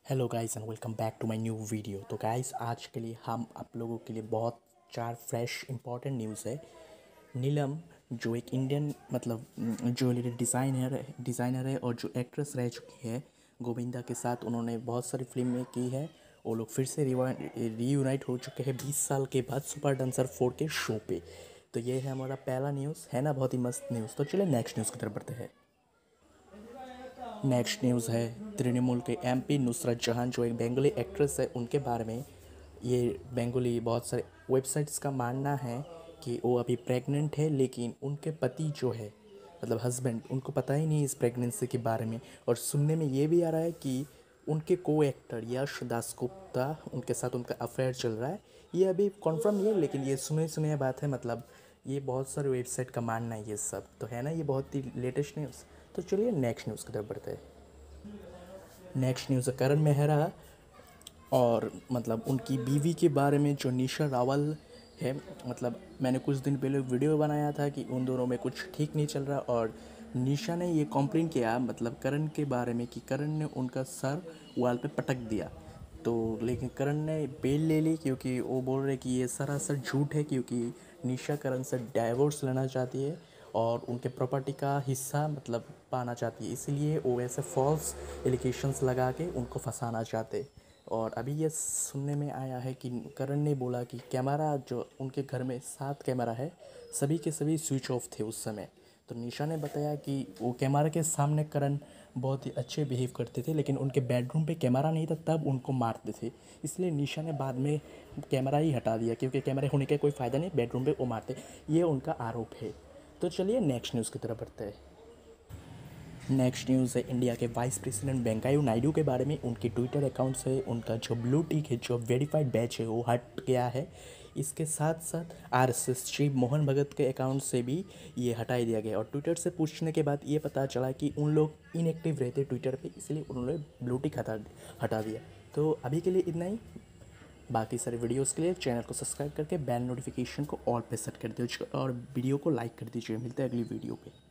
Hello guys and welcome back to my new video. तो guys आज के लिए हम आप लोगों के लिए बहुत चार फ्रेश इंपॉर्टेंट न्यूज़ है। नीलम जो एक इंडियन ज्वेलरी डिज़ाइनर है और जो एक्ट्रेस रह चुकी है गोविंदा के साथ, उन्होंने बहुत सारी फिल्में की है। वो लोग फिर से रीयूनाइट हो चुके हैं 20 साल के बाद सुपर डांसर 4 के शो पे। तो ये है हमारा पहला न्यूज़, है ना, बहुत ही मस्त न्यूज़। तो चलिए नेक्स्ट न्यूज़ की तरफ बढ़ते हैं। नेक्स्ट न्यूज़ है तृणमूल के एमपी नुसरत जहान जो एक बंगाली एक्ट्रेस है, उनके बारे में। ये बंगाली बहुत सारे वेबसाइट्स का मानना है कि वो अभी प्रेग्नेंट है, लेकिन उनके पति जो है हस्बैंड, उनको पता ही नहीं इस प्रेगनेंसी के बारे में। और सुनने में ये भी आ रहा है कि उनके को एक्टर यश दासगुप्ता, उनके साथ उनका अफेयर चल रहा है। ये अभी कॉन्फर्म नहीं है, लेकिन ये सुने बात है। ये बहुत सारे वेबसाइट का मानना है ये सब, तो है ना, ये बहुत ही लेटेस्ट न्यूज़। तो चलिए नेक्स्ट न्यूज़ की तरफ बढ़ते हैं। नेक्स्ट न्यूज़ है करण मेहरा और उनकी बीवी के बारे में जो निशा रावल है। मैंने कुछ दिन पहले वीडियो बनाया था कि उन दोनों में कुछ ठीक नहीं चल रहा, और निशा ने ये कंप्लेन किया करण के बारे में कि करण ने उनका सर वाल पे पटक दिया। तो लेकिन करण ने बेल ले ली, क्योंकि वो बोल रहे कि ये सरासर झूठ है, क्योंकि निशा करण से डाइवोर्स लेना चाहती है और उनके प्रॉपर्टी का हिस्सा पाना चाहती है। इसीलिए वो ऐसे फॉल्स एलिगेशंस लगा के उनको फंसाना चाहते। और अभी ये सुनने में आया है कि करण ने बोला कि कैमरा जो उनके घर में 7 कैमरा है, सभी के सभी स्विच ऑफ थे उस समय। तो निशा ने बताया कि वो कैमरा के सामने करण बहुत ही अच्छे बिहेव करते थे, लेकिन उनके बेडरूम पे कैमरा नहीं था तब उनको मारते थे। इसलिए निशा ने बाद में कैमरा ही हटा दिया, क्योंकि कैमरे होने का कोई फ़ायदा नहीं, बेडरूम पे वो मारते। ये उनका आरोप है। तो चलिए नेक्स्ट न्यूज़ की तरफ बढ़ते हैं। नेक्स्ट न्यूज़ है इंडिया के वाइस प्रेसिडेंट वेंकैया नायडू के बारे में। उनके ट्विटर अकाउंट से उनका जो ब्लू टिक है, जो वेरीफाइड बैच है, वो हट गया है। इसके साथ साथ आरएसएस चीफ मोहन भगत के अकाउंट से भी ये हटा दिया गया। और ट्विटर से पूछने के बाद ये पता चला कि उन लोग इनएक्टिव रहते ट्विटर पे, इसलिए उन्होंने ब्लू टिक हटा दिया। तो अभी के लिए इतना ही। बाकी सारे वीडियोस के लिए चैनल को सब्सक्राइब करके बेल नोटिफिकेशन को ऑल पे सेट कर दीजिए और वीडियो को लाइक कर दीजिए। मिलते हैं अगली वीडियो पे।